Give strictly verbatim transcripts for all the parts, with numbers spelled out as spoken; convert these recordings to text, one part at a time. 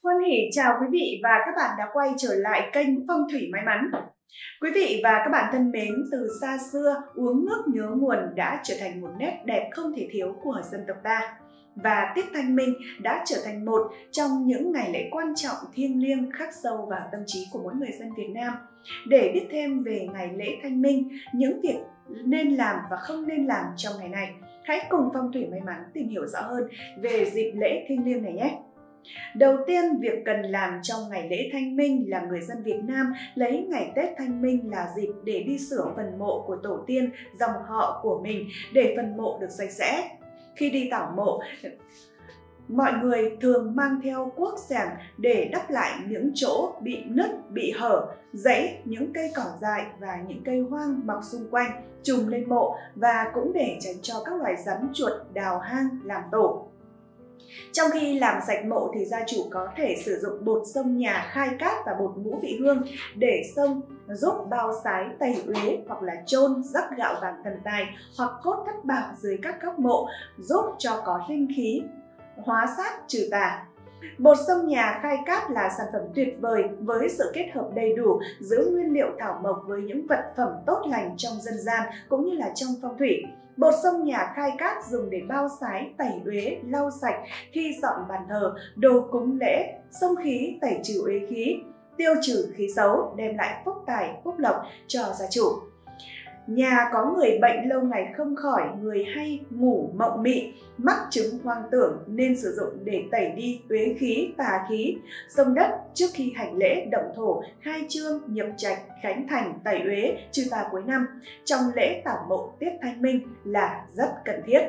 Hoan hỉ chào quý vị và các bạn đã quay trở lại kênh Phong thủy may mắn. Quý vị và các bạn thân mến, từ xa xưa, uống nước nhớ nguồn đã trở thành một nét đẹp không thể thiếu của dân tộc ta. Và tiết Thanh Minh đã trở thành một trong những ngày lễ quan trọng thiêng liêng khắc sâu vào tâm trí của mỗi người dân Việt Nam. Để biết thêm về ngày lễ Thanh Minh, những việc nên làm và không nên làm trong ngày này, hãy cùng Phong thủy may mắn tìm hiểu rõ hơn về dịp lễ thiêng liêng này nhé. Đầu tiên, việc cần làm trong ngày lễ Thanh Minh là người dân Việt Nam lấy ngày Tết Thanh Minh là dịp để đi sửa phần mộ của tổ tiên, dòng họ của mình để phần mộ được sạch sẽ. Khi đi tảo mộ, mọi người thường mang theo cuốc xẻng để đắp lại những chỗ bị nứt, bị hở, rẫy, những cây cỏ dại và những cây hoang mọc xung quanh, trùm lên mộ và cũng để tránh cho các loài rắn chuột đào hang làm tổ. Trong khi làm sạch mộ thì gia chủ có thể sử dụng bột xông nhà, khai cát và bột ngũ vị hương để xông giúp bao sái tẩy uế, hoặc là chôn rắc gạo vàng thần tài hoặc cốt thất bảo dưới các góc mộ giúp cho có linh khí hóa sát trừ tà. Bột xông nhà, khai cát là sản phẩm tuyệt vời với sự kết hợp đầy đủ giữa nguyên liệu thảo mộc với những vật phẩm tốt lành trong dân gian cũng như là trong phong thủy. Bột xông nhà, khai cát dùng để bao sái, tẩy uế, lau sạch khi dọn bàn thờ, đồ cúng lễ, xông khí, tẩy trừ uế khí, tiêu trừ khí xấu, đem lại phúc tài, phúc lộc cho gia chủ. Nhà có người bệnh lâu ngày không khỏi, người hay ngủ mộng mị, mắc chứng hoang tưởng nên sử dụng để tẩy đi uế khí, tà khí. Xông đất trước khi hành lễ động thổ, khai trương, nhập trạch, khánh thành, tẩy uế, trừ tà cuối năm trong lễ tảo mộ tiết Thanh Minh là rất cần thiết.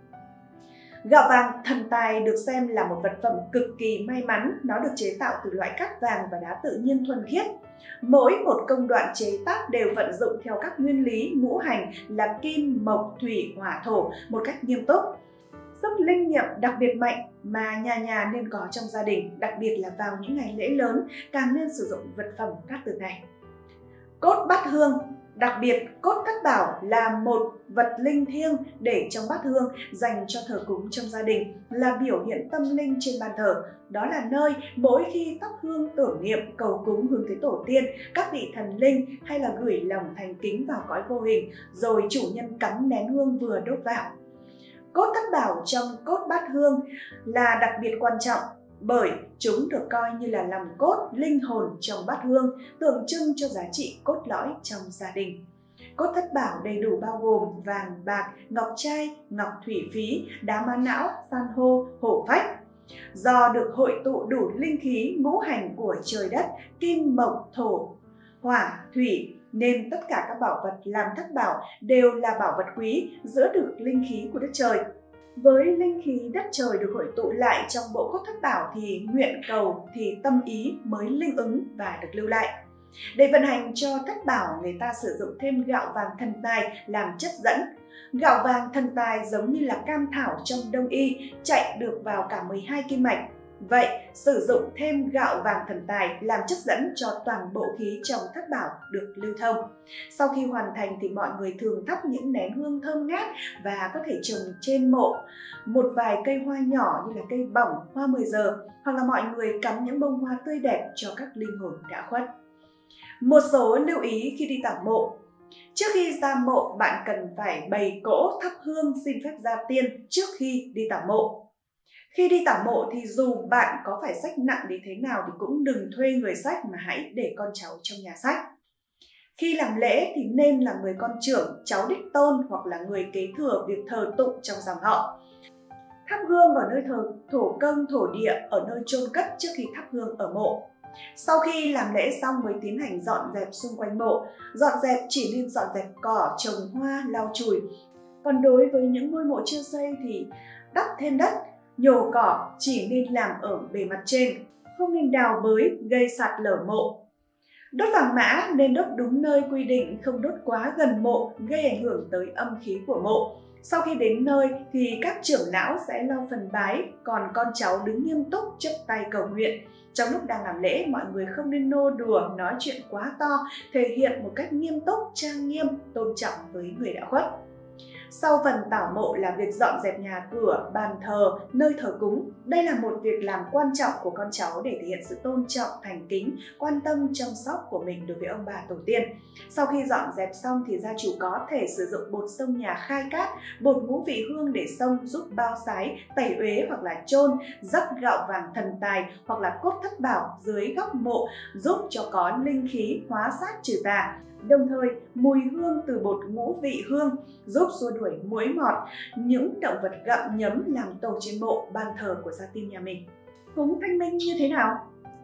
Gạo vàng thần tài được xem là một vật phẩm cực kỳ may mắn. Nó được chế tạo từ loại cát vàng và đá tự nhiên thuần khiết. Mỗi một công đoạn chế tác đều vận dụng theo các nguyên lý ngũ hành là kim, mộc, thủy, hỏa, thổ một cách nghiêm túc. Sức linh nghiệm đặc biệt mạnh mà nhà nhà nên có trong gia đình, đặc biệt là vào những ngày lễ lớn, càng nên sử dụng vật phẩm cát tường này. Cốt bát hương. Đặc biệt, cốt thất bảo là một vật linh thiêng để trong bát hương dành cho thờ cúng trong gia đình, là biểu hiện tâm linh trên bàn thờ. Đó là nơi mỗi khi thắp hương tưởng niệm, cầu cúng hướng tới tổ tiên, các vị thần linh, hay là gửi lòng thành kính vào cõi vô hình, rồi chủ nhân cắm nén hương vừa đốt vào. Cốt thất bảo trong cốt bát hương là đặc biệt quan trọng, bởi chúng được coi như là lòng cốt, linh hồn trong bát hương, tượng trưng cho giá trị cốt lõi trong gia đình. Cốt thất bảo đầy đủ bao gồm vàng, bạc, ngọc trai, ngọc thủy phí, đá mã não, san hô, hổ phách. Do được hội tụ đủ linh khí ngũ hành của trời đất, kim, mộc, thổ, hỏa, thủy, nên tất cả các bảo vật làm thất bảo đều là bảo vật quý, giữ được linh khí của đất trời. Với linh khí đất trời được hội tụ lại trong bộ cốt thất bảo thì nguyện cầu thì tâm ý mới linh ứng và được lưu lại. Để vận hành cho thất bảo, người ta sử dụng thêm gạo vàng thần tài làm chất dẫn. Gạo vàng thần tài giống như là cam thảo trong đông y, chạy được vào cả mười hai kim mạch. Vậy, sử dụng thêm gạo vàng thần tài làm chất dẫn cho toàn bộ khí trong thất bảo được lưu thông. Sau khi hoàn thành thì mọi người thường thắp những nén hương thơm ngát và có thể trồng trên mộ một vài cây hoa nhỏ như là cây bỏng, hoa mười giờ, hoặc là mọi người cắm những bông hoa tươi đẹp cho các linh hồn đã khuất. Một số lưu ý khi đi tảo mộ. Trước khi ra mộ, bạn cần phải bày cỗ thắp hương xin phép gia tiên trước khi đi tảo mộ. Khi đi tảo mộ thì dù bạn có phải xách nặng đến thế nào thì cũng đừng thuê người xách, mà hãy để con cháu trong nhà xách. Khi làm lễ thì nên là người con trưởng, cháu đích tôn hoặc là người kế thừa việc thờ tụng trong dòng họ. Thắp hương ở nơi thờ thổ công, thổ địa, ở nơi chôn cất trước khi thắp hương ở mộ. Sau khi làm lễ xong mới tiến hành dọn dẹp xung quanh mộ. Dọn dẹp chỉ nên dọn dẹp cỏ, trồng hoa, lau chùi. Còn đối với những ngôi mộ chưa xây thì đắp thêm đất, nhổ cỏ chỉ nên làm ở bề mặt trên, không nên đào bới gây sạt lở mộ. Đốt vàng mã nên đốt đúng nơi quy định, không đốt quá gần mộ gây ảnh hưởng tới âm khí của mộ. Sau khi đến nơi thì các trưởng lão sẽ lo phần bái, còn con cháu đứng nghiêm túc chắp tay cầu nguyện. Trong lúc đang làm lễ, mọi người không nên nô đùa, nói chuyện quá to, thể hiện một cách nghiêm túc, trang nghiêm, tôn trọng với người đã khuất. Sau phần tảo mộ là việc dọn dẹp nhà cửa, bàn thờ, nơi thờ cúng. Đây là một việc làm quan trọng của con cháu để thể hiện sự tôn trọng, thành kính, quan tâm, chăm sóc của mình đối với ông bà tổ tiên. Sau khi dọn dẹp xong thì gia chủ có thể sử dụng bột xông nhà khai cát, bột ngũ vị hương để xông giúp bao sái, tẩy uế hoặc là chôn, rắc gạo vàng thần tài hoặc là cốt thất bảo dưới góc mộ giúp cho có linh khí hóa sát trừ tà. Đồng thời, mùi hương từ bột ngũ vị hương giúp xua đuổi muỗi mọt, những động vật gặm nhấm làm tổ trên mộ, bàn thờ của gia tiên nhà mình. Cúng Thanh Minh như thế nào?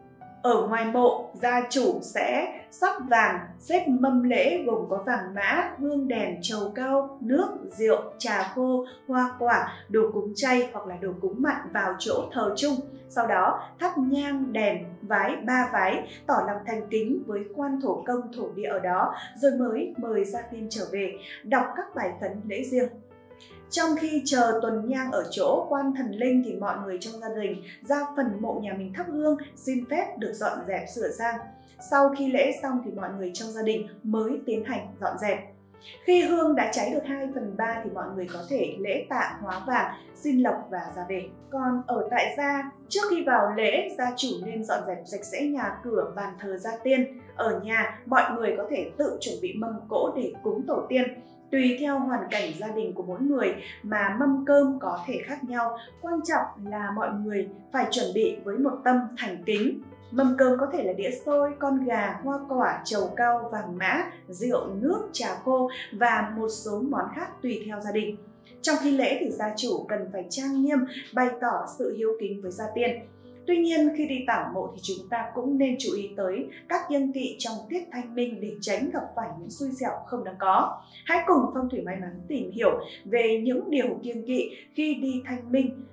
Ở ngoài mộ, gia chủ sẽ sắp vàng, xếp mâm lễ gồm có vàng mã, hương đèn, trầu cau, nước, rượu, trà khô, hoa quả, đồ cúng chay hoặc là đồ cúng mặn vào chỗ thờ chung. Sau đó thắp nhang, đèn, vái ba vái, tỏ lòng thành kính với quan thổ công thổ địa ở đó, rồi mới mời gia tiên trở về, đọc các bài khấn lễ riêng. Trong khi chờ tuần nhang ở chỗ quan thần linh thì mọi người trong gia đình ra phần mộ nhà mình thắp hương, xin phép được dọn dẹp sửa sang. Sau khi lễ xong thì mọi người trong gia đình mới tiến hành dọn dẹp. Khi hương đã cháy được hai phần ba thì mọi người có thể lễ tạ hóa vàng, xin lộc và ra về. Còn ở tại gia, trước khi vào lễ, gia chủ nên dọn dẹp sạch sẽ nhà cửa, bàn thờ gia tiên. Ở nhà, mọi người có thể tự chuẩn bị mâm cỗ để cúng tổ tiên. Tùy theo hoàn cảnh gia đình của mỗi người mà mâm cơm có thể khác nhau. Quan trọng là mọi người phải chuẩn bị với một tâm thành kính. Mâm cơm có thể là đĩa xôi, con gà, hoa quả, trầu cau, vàng mã, rượu, nước, trà khô và một số món khác tùy theo gia đình. Trong khi lễ thì gia chủ cần phải trang nghiêm, bày tỏ sự hiếu kính với gia tiên. Tuy nhiên, khi đi tảo mộ thì chúng ta cũng nên chú ý tới các kiêng kỵ trong tiết thanh minh để tránh gặp phải những xui xẻo không đáng có. Hãy cùng Phong thủy may mắn tìm hiểu về những điều kiêng kỵ khi đi thanh minh.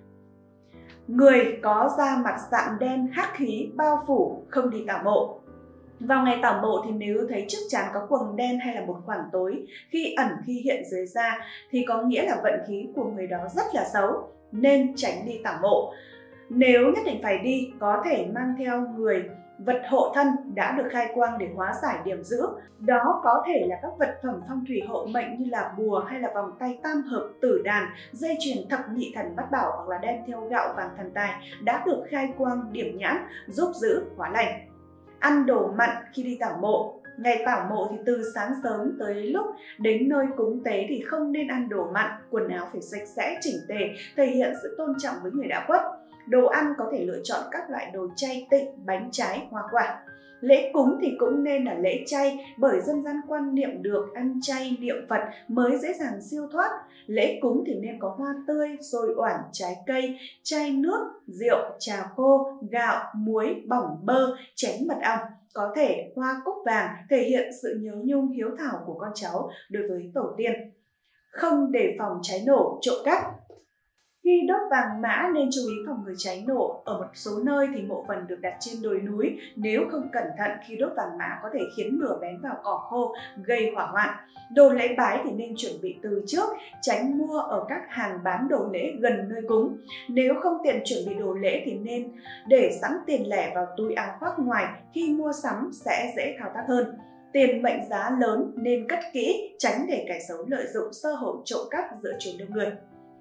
Người có da mặt sạm đen, hắc khí, bao phủ, không đi tảo mộ. Vào ngày tảo mộ thì nếu thấy trước trán có quầng đen hay là một khoảng tối, khi ẩn khi hiện dưới da thì có nghĩa là vận khí của người đó rất là xấu, nên tránh đi tảo mộ. Nếu nhất định phải đi, có thể mang theo người vật hộ thân đã được khai quang để hóa giải điểm dữ. Đó có thể là các vật phẩm phong thủy hộ mệnh như là bùa hay là vòng tay tam hợp, tử đàn, dây chuyền thập nhị thần bát bảo hoặc là đem theo gạo vàng thần tài đã được khai quang điểm nhãn giúp giữ hóa lành. Ăn đồ mặn khi đi tảo mộ. Ngày tảo mộ thì từ sáng sớm tới lúc đến nơi cúng tế thì không nên ăn đồ mặn, quần áo phải sạch sẽ chỉnh tề, thể hiện sự tôn trọng với người đã khuất. Đồ ăn có thể lựa chọn các loại đồ chay tịnh, bánh trái, hoa quả. Lễ cúng thì cũng nên là lễ chay bởi dân gian quan niệm được ăn chay niệm Phật mới dễ dàng siêu thoát. Lễ cúng thì nên có hoa tươi, xôi oản, trái cây, chay nước, rượu, trà khô, gạo, muối, bỏng bơ, chén mật ong. Có thể hoa cúc vàng thể hiện sự nhớ nhung hiếu thảo của con cháu đối với tổ tiên. Không đề phòng cháy nổ, trộm cắp. Khi đốt vàng mã nên chú ý phòng ngừa cháy nổ. Ở một số nơi thì mộ phần được đặt trên đồi núi. Nếu không cẩn thận khi đốt vàng mã có thể khiến lửa bén vào cỏ khô, gây hỏa hoạn. Đồ lễ bái thì nên chuẩn bị từ trước, tránh mua ở các hàng bán đồ lễ gần nơi cúng. Nếu không tiện chuẩn bị đồ lễ thì nên để sẵn tiền lẻ vào túi áo khoác ngoài, khi mua sắm sẽ dễ thao tác hơn. Tiền mệnh giá lớn nên cất kỹ, tránh để kẻ xấu lợi dụng sơ hở trộm cắp giữa chốn đông người.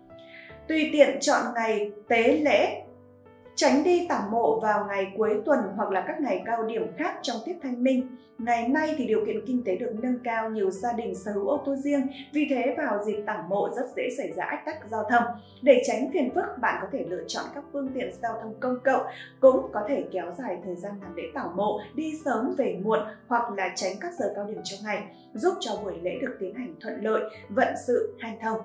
Tùy tiện chọn ngày tế lễ, tránh đi tảo mộ vào ngày cuối tuần hoặc là các ngày cao điểm khác trong tiết thanh minh. Ngày nay thì điều kiện kinh tế được nâng cao, nhiều gia đình sở hữu ô tô riêng, vì thế vào dịp tảo mộ rất dễ xảy ra ách tắc giao thông. Để tránh phiền phức, bạn có thể lựa chọn các phương tiện giao thông công cộng, cũng có thể kéo dài thời gian làm lễ tảo mộ, đi sớm về muộn hoặc là tránh các giờ cao điểm trong ngày, giúp cho buổi lễ được tiến hành thuận lợi, vận sự hanh thông.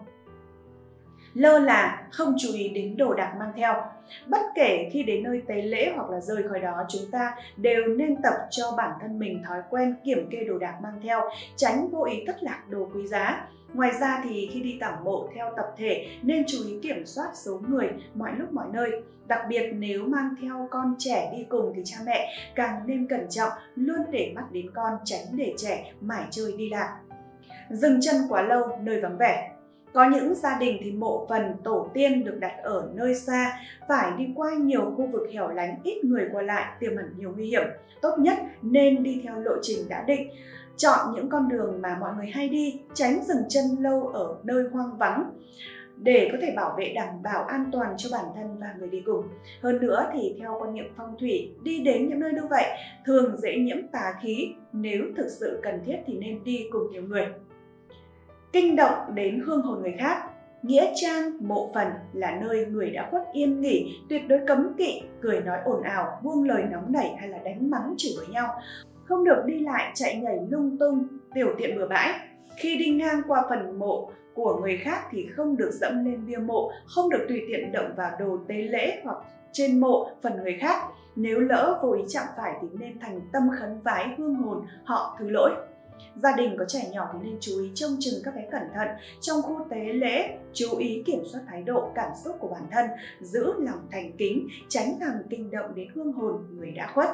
Lơ là, không chú ý đến đồ đạc mang theo. Bất kể khi đến nơi tế lễ hoặc là rời khỏi đó, chúng ta đều nên tập cho bản thân mình thói quen kiểm kê đồ đạc mang theo, tránh vô ý thất lạc đồ quý giá. Ngoài ra thì khi đi tảo mộ theo tập thể nên chú ý kiểm soát số người mọi lúc mọi nơi. Đặc biệt nếu mang theo con trẻ đi cùng thì cha mẹ càng nên cẩn trọng, luôn để mắt đến con, tránh để trẻ mải chơi đi lạc. Dừng chân quá lâu nơi vắng vẻ. Có những gia đình thì mộ phần tổ tiên được đặt ở nơi xa, phải đi qua nhiều khu vực hẻo lánh, ít người qua lại, tiềm ẩn nhiều nguy hiểm. Tốt nhất nên đi theo lộ trình đã định, chọn những con đường mà mọi người hay đi, tránh dừng chân lâu ở nơi hoang vắng để có thể bảo vệ đảm bảo an toàn cho bản thân và người đi cùng. Hơn nữa thì theo quan niệm phong thủy, đi đến những nơi như vậy thường dễ nhiễm tà khí, nếu thực sự cần thiết thì nên đi cùng nhiều người. Kinh động đến hương hồn người khác. Nghĩa trang, mộ phần là nơi người đã khuất yên nghỉ, tuyệt đối cấm kỵ cười nói ồn ào, buông lời nóng nảy hay là đánh mắng chửi với nhau. Không được đi lại chạy nhảy lung tung, tiểu tiện bừa bãi. Khi đi ngang qua phần mộ của người khác thì không được dẫm lên bia mộ, không được tùy tiện động vào đồ tế lễ hoặc trên mộ phần người khác. Nếu lỡ vô ý chạm phải thì nên thành tâm khấn vái hương hồn họ thứ lỗi. Gia đình có trẻ nhỏ thì nên chú ý trông chừng các bé cẩn thận trong khu tế lễ, chú ý kiểm soát thái độ, cảm xúc của bản thân, giữ lòng thành kính, tránh làm kinh động đến hương hồn người đã khuất.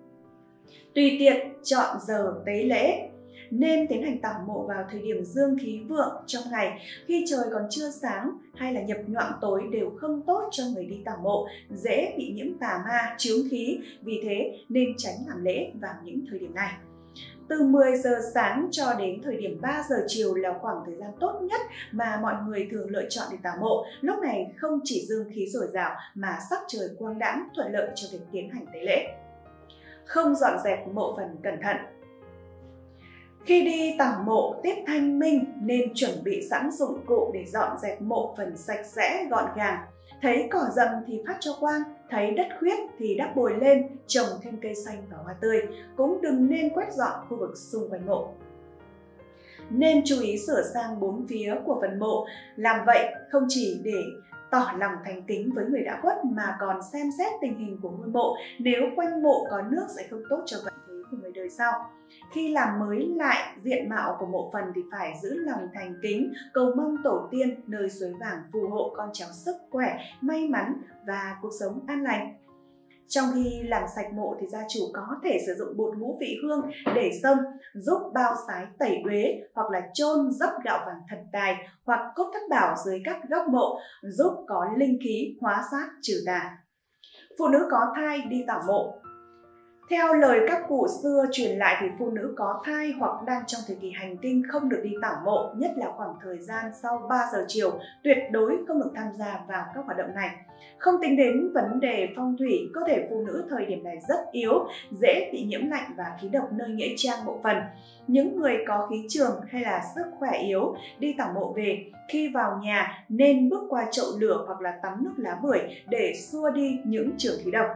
Tùy tiện chọn giờ tế lễ. Nên tiến hành tảo mộ vào thời điểm dương khí vượng trong ngày, khi trời còn chưa sáng hay là nhập nhoạng tối đều không tốt cho người đi tảo mộ, dễ bị nhiễm tà ma, chướng khí, vì thế nên tránh làm lễ vào những thời điểm này. Từ mười giờ sáng cho đến thời điểm ba giờ chiều là khoảng thời gian tốt nhất mà mọi người thường lựa chọn để tảo mộ. Lúc này không chỉ dương khí dồi dào mà sắc trời quang đãng, thuận lợi cho việc tiến hành tế lễ. Không dọn dẹp mộ phần cẩn thận. Khi đi tảo mộ tiết thanh minh nên chuẩn bị sẵn dụng cụ để dọn dẹp mộ phần sạch sẽ, gọn gàng. Thấy cỏ rậm thì phát cho quang, thấy đất khuyết thì đắp bồi lên, trồng thêm cây xanh và hoa tươi. Cũng đừng nên quét dọn khu vực xung quanh mộ. Nên chú ý sửa sang bốn phía của phần mộ. Làm vậy không chỉ để tỏ lòng thành kính với người đã khuất mà còn xem xét tình hình của ngôi mộ. Nếu quanh mộ có nước sẽ không tốt cho vận thế của người đời sau. Khi làm mới lại diện mạo của mộ phần thì phải giữ lòng thành kính, cầu mong tổ tiên nơi suối vàng phù hộ con cháu sức khỏe, may mắn và cuộc sống an lành. Trong khi làm sạch mộ thì gia chủ có thể sử dụng bột ngũ vị hương để xông, giúp bao sái tẩy uế, hoặc là chôn dấp gạo vàng thần tài hoặc cốt thất bảo dưới các góc mộ, giúp có linh khí hóa sát trừ tà. Phụ nữ có thai đi tảo mộ. Theo lời các cụ xưa truyền lại thì phụ nữ có thai hoặc đang trong thời kỳ hành kinh không được đi tảo mộ, nhất là khoảng thời gian sau ba giờ chiều, tuyệt đối không được tham gia vào các hoạt động này. Không tính đến vấn đề phong thủy, cơ thể phụ nữ thời điểm này rất yếu, dễ bị nhiễm lạnh và khí độc nơi nghĩa trang mộ phần. Những người có khí trường hay là sức khỏe yếu đi tảo mộ về, khi vào nhà nên bước qua chậu lửa hoặc là tắm nước lá bưởi để xua đi những chướng khí độc.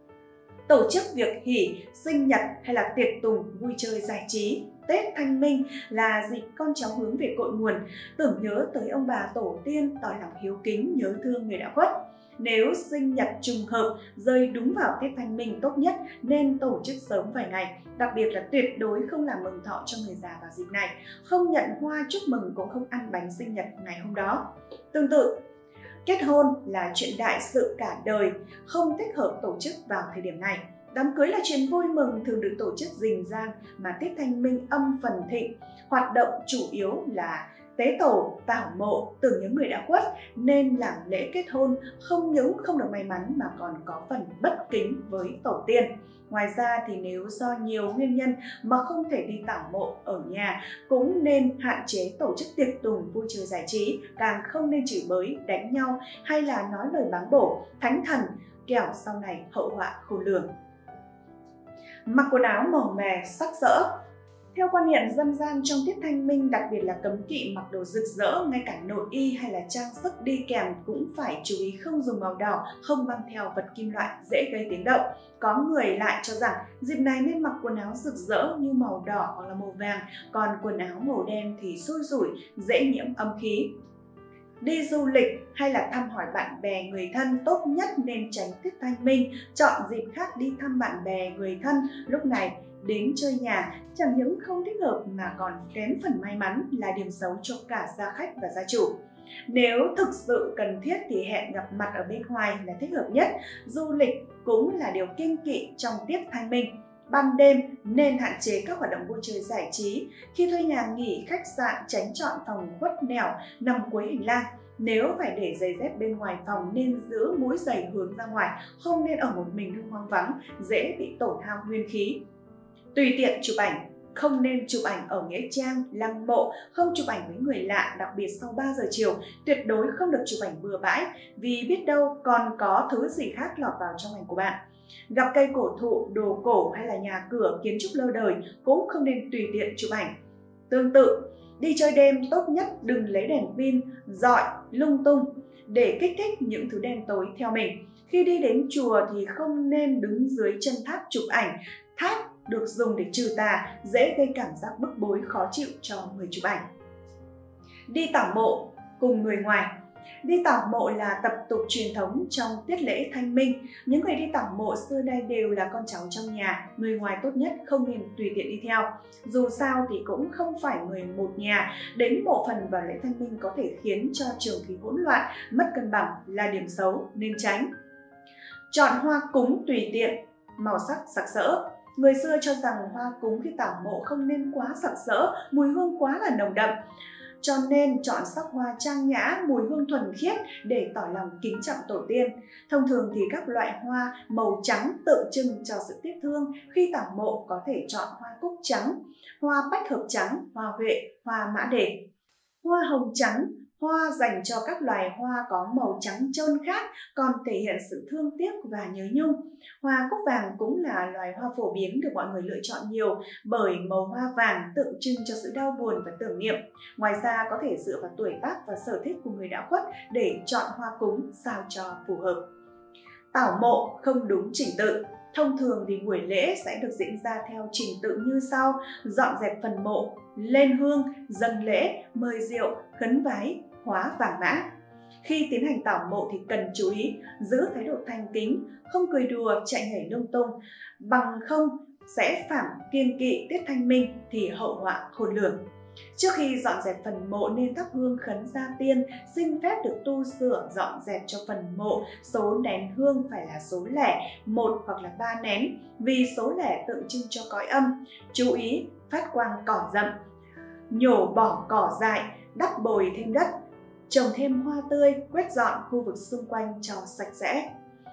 Tổ chức việc hỷ, sinh nhật hay là tiệc tùng, vui chơi giải trí. Tết Thanh Minh là dịp con cháu hướng về cội nguồn, tưởng nhớ tới ông bà tổ tiên, tỏ lòng hiếu kính, nhớ thương người đã khuất. Nếu sinh nhật trùng hợp rơi đúng vào Tết Thanh Minh, tốt nhất nên tổ chức sớm vài ngày. Đặc biệt là tuyệt đối không làm mừng thọ cho người già vào dịp này, không nhận hoa chúc mừng, cũng không ăn bánh sinh nhật ngày hôm đó. Tương tự, kết hôn là chuyện đại sự cả đời, không thích hợp tổ chức vào thời điểm này. Đám cưới là chuyện vui mừng thường được tổ chức rình rang, mà Tết Thanh Minh âm phần thịnh. Hoạt động chủ yếu là tế tổ, tảo mộ, tưởng nhớ người đã khuất, nên làm lễ kết hôn không những không được may mắn mà còn có phần bất kính với tổ tiên. Ngoài ra thì nếu do nhiều nguyên nhân mà không thể đi tảo mộ ở nhà, cũng nên hạn chế tổ chức tiệc tùng vui chơi giải trí, càng không nên chửi bới, đánh nhau hay là nói lời báng bổ, thánh thần, kẻo sau này hậu họa khôn lường. Mặc quần áo màu mè sắc sỡ. Theo quan niệm dân gian, trong tiết Thanh Minh đặc biệt là cấm kỵ mặc đồ rực rỡ, ngay cả nội y hay là trang sức đi kèm cũng phải chú ý không dùng màu đỏ, không mang theo vật kim loại dễ gây tiếng động. Có người lại cho rằng dịp này nên mặc quần áo rực rỡ như màu đỏ hoặc là màu vàng, còn quần áo màu đen thì xui rủi, dễ nhiễm âm khí. Đi du lịch hay là thăm hỏi bạn bè người thân tốt nhất nên tránh tiết Thanh Minh, chọn dịp khác đi thăm bạn bè người thân. Lúc này đến chơi nhà chẳng những không thích hợp mà còn kém phần may mắn, là điểm xấu cho cả gia khách và gia chủ. Nếu thực sự cần thiết thì hẹn gặp mặt ở bên ngoài là thích hợp nhất. Du lịch cũng là điều kiêng kỵ trong tiết Thanh Minh. ban đêm nên hạn chế các hoạt động vui chơi giải trí. Khi thuê nhà nghỉ, khách sạn tránh chọn phòng khuất nẻo nằm cuối hành lang. Nếu phải để giày dép bên ngoài phòng nên giữ mũi giày hướng ra ngoài, không nên ở một mình nơi hoang vắng, dễ bị tổn hao nguyên khí. Tùy tiện chụp ảnh. Không nên chụp ảnh ở nghĩa trang, lăng mộ, không chụp ảnh với người lạ, đặc biệt sau ba giờ chiều. Tuyệt đối không được chụp ảnh bừa bãi, vì biết đâu còn có thứ gì khác lọt vào trong ảnh của bạn. Gặp cây cổ thụ, đồ cổ hay là nhà cửa, kiến trúc lâu đời cũng không nên tùy tiện chụp ảnh. Tương tự, đi chơi đêm tốt nhất đừng lấy đèn pin, rọi, lung tung để kích thích những thứ đen tối theo mình. Khi đi đến chùa thì không nên đứng dưới chân tháp chụp ảnh. Tháp được dùng để trừ tà, dễ gây cảm giác bức bối khó chịu cho người chụp ảnh. Đi tảo mộ cùng người ngoài. Đi tảo mộ là tập tục truyền thống trong tiết lễ Thanh Minh. Những người đi tảo mộ xưa nay đều là con cháu trong nhà, người ngoài tốt nhất không nên tùy tiện đi theo. Dù sao thì cũng không phải người một nhà, đến mộ phần vào lễ Thanh Minh có thể khiến cho trường khí hỗn loạn, mất cân bằng là điểm xấu nên tránh. Chọn hoa cúng tùy tiện, màu sắc sặc sỡ. Người xưa cho rằng hoa cúng khi tảo mộ không nên quá sặc sỡ, mùi hương quá là nồng đậm. Cho nên chọn sắc hoa trang nhã, mùi hương thuần khiết để tỏ lòng kính trọng tổ tiên. Thông thường thì các loại hoa màu trắng tượng trưng cho sự tiếc thương. Khi tảo mộ có thể chọn hoa cúc trắng, hoa bách hợp trắng, hoa huệ, hoa mã đề. Hoa hồng trắng, hoa dành cho các loài hoa có màu trắng trơn khác, còn thể hiện sự thương tiếc và nhớ nhung. Hoa cúc vàng cũng là loài hoa phổ biến được mọi người lựa chọn nhiều bởi màu hoa vàng tượng trưng cho sự đau buồn và tưởng niệm. Ngoài ra có thể dựa vào tuổi tác và sở thích của người đã khuất để chọn hoa cúng sao cho phù hợp. Tảo mộ không đúng trình tự. Thông thường thì buổi lễ sẽ được diễn ra theo trình tự như sau: dọn dẹp phần mộ, lên hương, dâng lễ, mời rượu, khấn vái, hóa vàng mã. Khi tiến hành tảo mộ thì cần chú ý giữ thái độ thành kính, không cười đùa, chạy nhảy lung tung, bằng không sẽ phạm kiêng kỵ tiết Thanh Minh thì hậu họa khôn lường. Trước khi dọn dẹp phần mộ nên thắp hương khấn gia tiên, xin phép được tu sửa dọn dẹp cho phần mộ. Số nén hương phải là số lẻ, một hoặc là ba nén, vì số lẻ tượng trưng cho cõi âm. Chú ý phát quang cỏ rậm, nhổ bỏ cỏ dại, đắp bồi thêm đất, trồng thêm hoa tươi, quét dọn khu vực xung quanh cho sạch sẽ.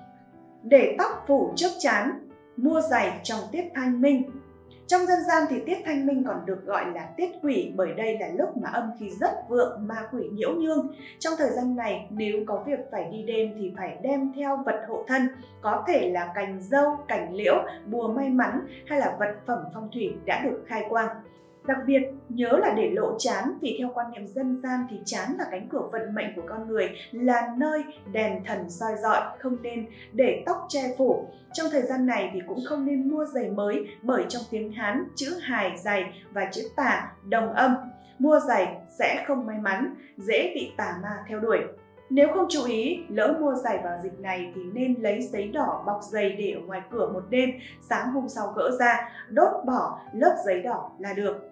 Để tóc phủ trước trán, mua giày trong tiết Thanh Minh. Trong dân gian thì tiết Thanh Minh còn được gọi là tiết quỷ bởi đây là lúc mà âm khí rất vượng, ma quỷ nhiễu nhương. Trong thời gian này nếu có việc phải đi đêm thì phải đem theo vật hộ thân, có thể là cành dâu, cành liễu, bùa may mắn hay là vật phẩm phong thủy đã được khai quang. Đặc biệt nhớ là để lộ trán, vì theo quan niệm dân gian thì trán là cánh cửa vận mệnh của con người, là nơi đèn thần soi rọi, không nên để tóc che phủ. Trong thời gian này thì cũng không nên mua giày mới bởi trong tiếng Hán chữ hài giày và chữ tà đồng âm. Mua giày sẽ không may mắn, dễ bị tà ma theo đuổi. Nếu không chú ý, lỡ mua giày vào dịp này thì nên lấy giấy đỏ bọc giày để ở ngoài cửa một đêm, sáng hôm sau gỡ ra, đốt bỏ lớp giấy đỏ là được.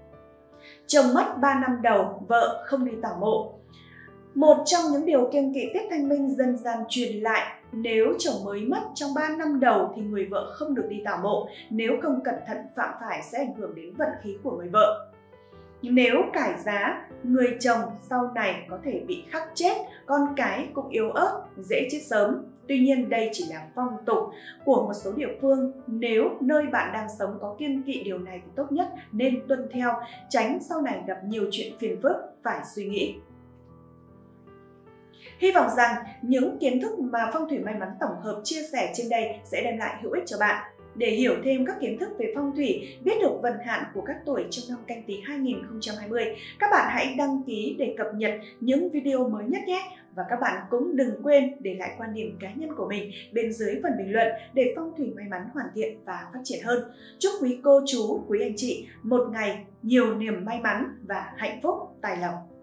Chồng mất ba năm đầu, vợ không đi tảo mộ. Một trong những điều kiêng kỵ tiết Thanh Minh dân gian truyền lại, nếu chồng mới mất trong ba năm đầu thì người vợ không được đi tảo mộ, nếu không cẩn thận phạm phải sẽ ảnh hưởng đến vận khí của người vợ. Nếu cải giá, người chồng sau này có thể bị khắc chết, con cái cũng yếu ớt, dễ chết sớm. Tuy nhiên đây chỉ là phong tục của một số địa phương. Nếu nơi bạn đang sống có kiêng kỵ điều này thì tốt nhất nên tuân theo, tránh sau này gặp nhiều chuyện phiền phức phải suy nghĩ. Hy vọng rằng những kiến thức mà Phong thủy may mắn tổng hợp chia sẻ trên đây sẽ đem lại hữu ích cho bạn. Để hiểu thêm các kiến thức về phong thủy, biết được vận hạn của các tuổi trong năm Canh Tý hai nghìn không trăm hai mươi, các bạn hãy đăng ký để cập nhật những video mới nhất nhé! Và các bạn cũng đừng quên để lại quan điểm cá nhân của mình bên dưới phần bình luận để phong thủy may mắn hoàn thiện và phát triển hơn. Chúc quý cô chú, quý anh chị một ngày nhiều niềm may mắn và hạnh phúc, tài lộc!